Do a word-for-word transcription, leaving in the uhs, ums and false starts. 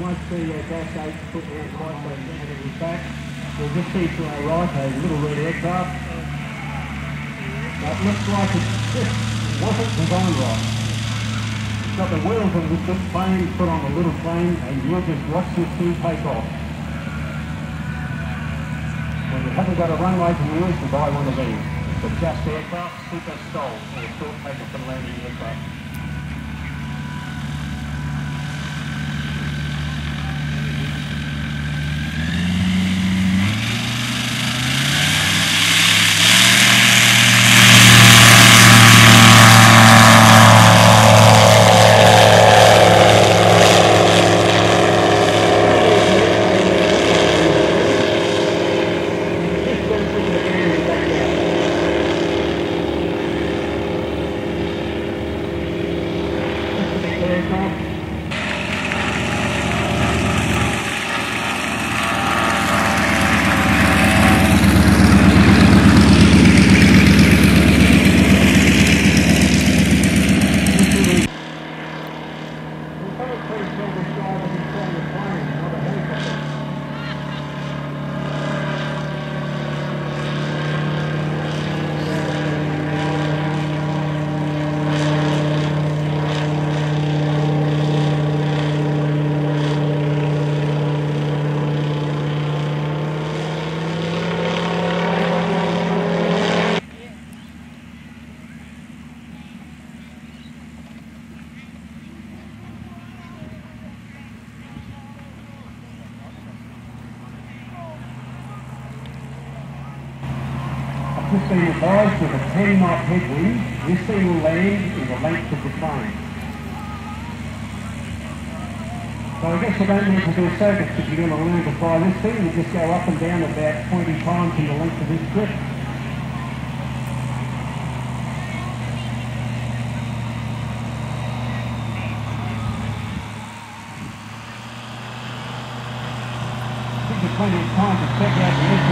won't see uh, Dash eight put around quite so soon at his back. We'll just see to our right a little red aircraft. That looks like it just wasn't designed right. It's got the wheels of this big plane put on a little plane, and you'll just watch this thing take off. When you haven't got a runway to use, you buy one of these. It's a just aircraft, super stall, or a short taker for landing aircraft. This thing advised with a ten knot headwind, this thing will land in the length of the plane. So I guess you don't need to do circuits if you're going to learn to fly this thing. You just go up and down about twenty times in the length of this strip. Gives you plenty of time to check out the